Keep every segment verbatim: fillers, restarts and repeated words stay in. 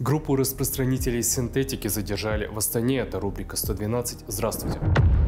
Группу распространителей синтетики задержали в Астане. Это рубрика сто двенадцать. Здравствуйте.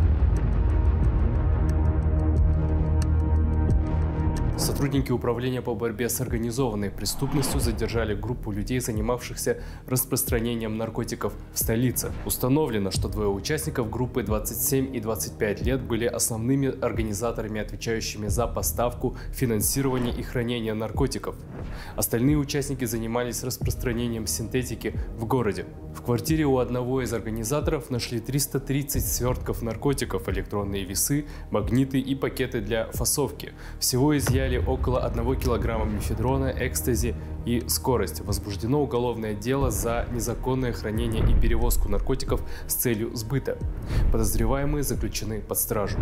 Сотрудники Управления по борьбе с организованной преступностью задержали группу людей, занимавшихся распространением наркотиков в столице. Установлено, что двое участников группы двадцать семь и двадцать пять лет были основными организаторами, отвечающими за поставку, финансирование и хранение наркотиков. Остальные участники занимались распространением синтетики в городе. В квартире у одного из организаторов нашли триста тридцать свертков наркотиков, электронные весы, магниты и пакеты для фасовки. Всего изъяли около одного килограмма мефедрона, экстази и скорость. Возбуждено уголовное дело за незаконное хранение и перевозку наркотиков с целью сбыта. Подозреваемые заключены под стражу.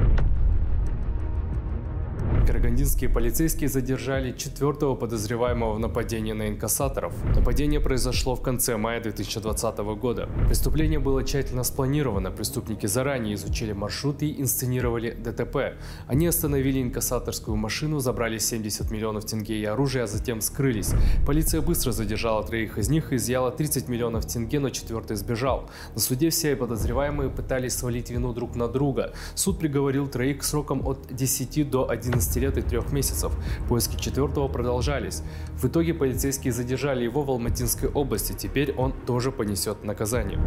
Карагандинские полицейские задержали четвертого подозреваемого в нападении на инкассаторов. Нападение произошло в конце мая две тысячи двадцатого года. Преступление было тщательно спланировано. Преступники заранее изучили маршрут и инсценировали ДТП. Они остановили инкассаторскую машину, забрали семьдесят миллионов тенге и оружие, а затем скрылись. Полиция быстро задержала троих из них и изъяла тридцать миллионов тенге, но четвертый сбежал. На суде все подозреваемые пытались свалить вину друг на друга. Суд приговорил троих к срокам от десяти до одиннадцати лет и трех месяцев. Поиски четвертого продолжались. В итоге полицейские задержали его в Алматинской области. Теперь он тоже понесет наказание.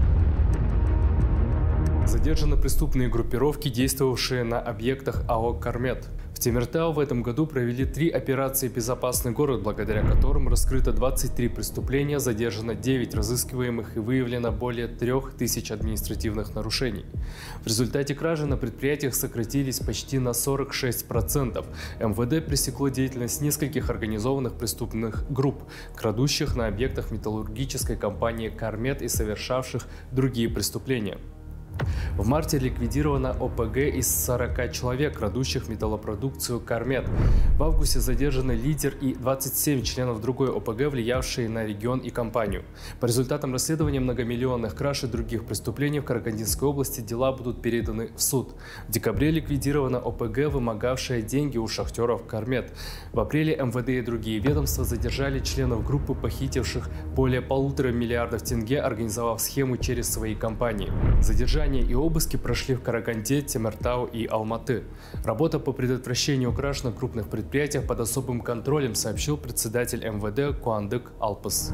Задержаны преступные группировки, действовавшие на объектах АО «Кармет». В Темиртау в этом году провели три операции «Безопасный город», благодаря которым раскрыто двадцать три преступления, задержано девять разыскиваемых и выявлено более трех тысяч административных нарушений. В результате кражи на предприятиях сократились почти на сорок шесть процентов. МВД пресекло деятельность нескольких организованных преступных групп, крадущих на объектах металлургической компании «Кармет» и совершавших другие преступления. В марте ликвидировано ОПГ из сорока человек, крадущих металлопродукцию «Кармет». В августе задержаны лидер и двадцать семь членов другой ОПГ, влиявшие на регион и компанию. По результатам расследования многомиллионных краж и других преступлений в Карагандинской области дела будут переданы в суд. В декабре ликвидировано ОПГ, вымогавшее деньги у шахтеров «Кармет». В апреле МВД и другие ведомства задержали членов группы, похитивших более полутора миллиардов тенге, организовав схему через свои компании. Задержание и обыски прошли в Караганде, Темиртау и Алматы. Работа по предотвращению краж на крупных предприятиях под особым контролем, сообщил председатель МВД Куандык Алпыс.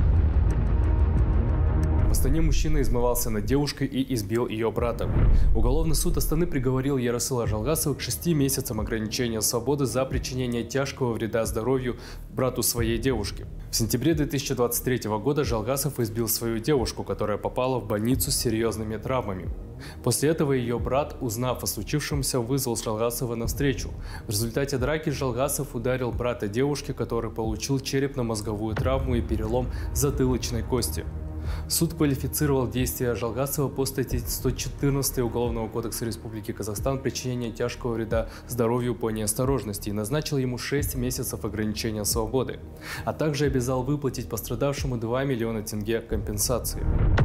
В Астане мужчина измывался над девушкой и избил ее брата. Уголовный суд Астаны приговорил Ярасыла Жалгасова к шести месяцам ограничения свободы за причинение тяжкого вреда здоровью брату своей девушки. В сентябре две тысячи двадцать третьего года Жалгасов избил свою девушку, которая попала в больницу с серьезными травмами. После этого ее брат, узнав о случившемся, вызвал Жалгасова на встречу. В результате драки Жалгасов ударил брата девушки, который получил черепно-мозговую травму и перелом затылочной кости. Суд квалифицировал действия Жалгасова по статье сто четырнадцать Уголовного кодекса Республики Казахстан «Причинение тяжкого вреда здоровью по неосторожности» и назначил ему шесть месяцев ограничения свободы, а также обязал выплатить пострадавшему два миллиона тенге компенсации.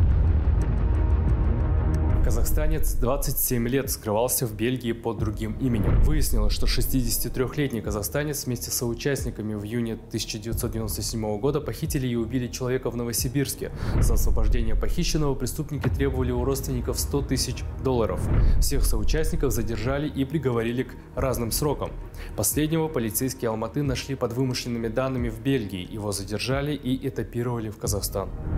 Казахстанец двадцать семь лет скрывался в Бельгии под другим именем. Выяснилось, что шестидесятитрёхлетний казахстанец вместе с соучастниками в июне тысяча девятьсот девяносто седьмого года похитили и убили человека в Новосибирске. За освобождение похищенного преступники требовали у родственников сто тысяч долларов. Всех соучастников задержали и приговорили к разным срокам. Последнего полицейские Алматы нашли под вымышленными данными в Бельгии. Его задержали и этапировали в Казахстан.